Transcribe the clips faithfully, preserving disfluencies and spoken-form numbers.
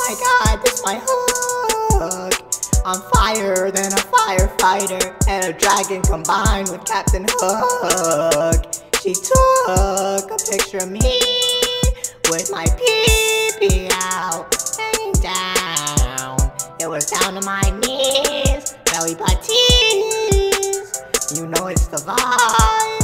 my god, this is my hook. I'm fire than a firefighter and a dragon combined with Captain Hook. She took a picture of me with my pee-pee out, hanging down. It was down to my knees, belly butties. You know it's the vibe.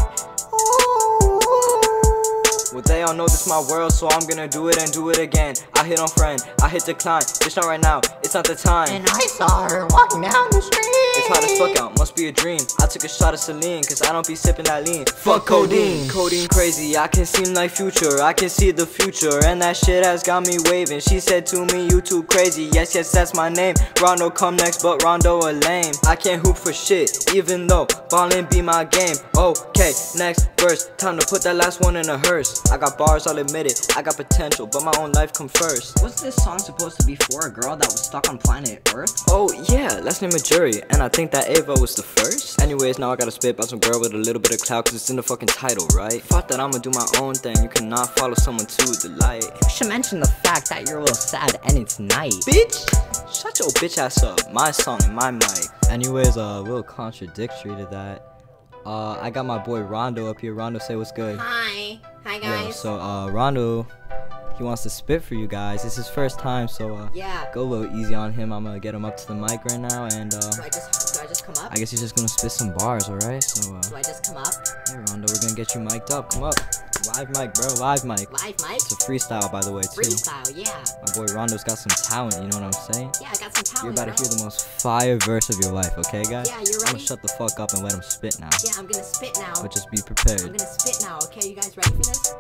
Well, they all know this my world, so I'm gonna do it and do it again. I hit on friend, I hit decline. It's not right now, it's not the time. And I saw her walking down the street. It's hot as fuck out, must be a dream. I took a shot of Celine, cause I don't be sipping that lean. Fuck codeine, codeine crazy. I can see my future, I can see the future, and that shit has got me waving. She said to me, you too crazy. Yes, yes, that's my name. Rondo come next, but Rondo a lame. I can't hoop for shit, even though ballin' be my game. Okay, next verse, time to put that last one in a hearse. I got bars, I'll admit it, I got potential, but my own life come first. What's this song supposed to be for? A girl that was stuck on planet Earth? Oh yeah, let's name it Jury, and I think that Ava was the first. Anyways, now I gotta spit about some girl with a little bit of clout, cause it's in the fucking title, right? Fuck that, I'ma do my own thing, you cannot follow someone to the light. You should mention the fact that you're a little sad and it's night. Bitch! Shut your bitch ass up, my song and my mic. Anyways, uh, a little contradictory to that. Uh, I got my boy Rondo up here. Rondo, say what's good. Hi. Hi, guys. Yeah, so, uh, Rondo, he wants to spit for you guys. It's his first time, so, uh, Yeah. go a little easy on him. I'm gonna get him up to the mic right now, and, uh, Do I just, do I just come up? I guess he's just gonna spit some bars, alright? So, uh, Do I just come up? hey, Rondo, we're gonna get you mic'd up. Come up. Live mic, bro. Live mic. Live mic? It's a freestyle, by the way, too. Freestyle, yeah. My boy Rondo's got some talent, you know what I'm saying? Yeah, I got some talent, You're about to bro. hear the most fire verse of your life, okay, guys? Yeah, you I'm ready? gonna shut the fuck up and let him spit now. Yeah, I'm gonna spit now. But just be I'm prepared. gonna spit now, okay? You guys ready for this?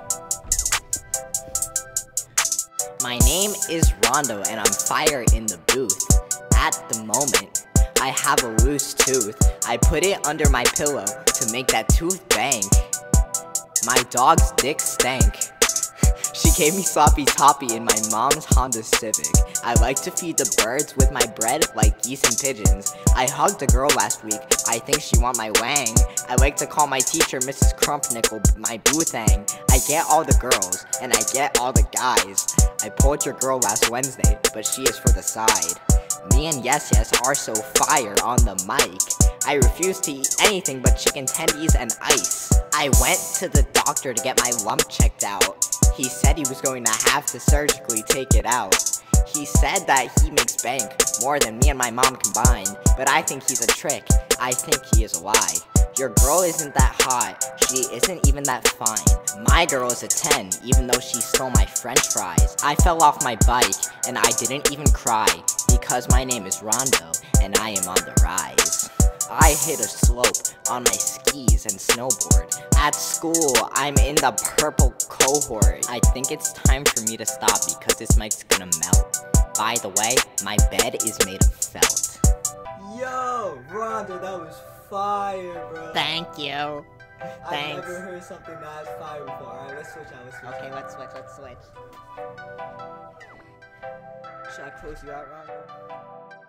My name is Rondo and I'm fire in the booth. At the moment, I have a loose tooth. I put it under my pillow to make that tooth bang. My dog's dick stank. She gave me sloppy toppy in my mom's Honda Civic. I like to feed the birds with my bread like geese and pigeons. I hugged a girl last week, I think she want my wang. I like to call my teacher Missus Crumpnickel my boothang. I get all the girls, and I get all the guys. I pulled your girl last Wednesday, but she is for the side. Me and Yes Yes are so fire on the mic. I refuse to eat anything but chicken tendies and ice. I went to the doctor to get my lump checked out. He said he was going to have to surgically take it out. He said that he makes bank more than me and my mom combined, but I think he's a trick. I think he is a lie. Your girl isn't that hot, she isn't even that fine. My girl is a ten, even though she stole my french fries. I fell off my bike, and I didn't even cry, because my name is Rondo, and I am on the rise. I hit a slope on my skis and snowboard. At school, I'm in the purple cohort. I think it's time for me to stop because this mic's gonna melt. By the way, my bed is made of felt. Yo, Rondo, that was fire, bro. Thank you. I've Thanks. never heard something that fire before. Alright, let's switch out. Let's switch Okay, out. let's switch, let's switch. Should I close you out, Rondo?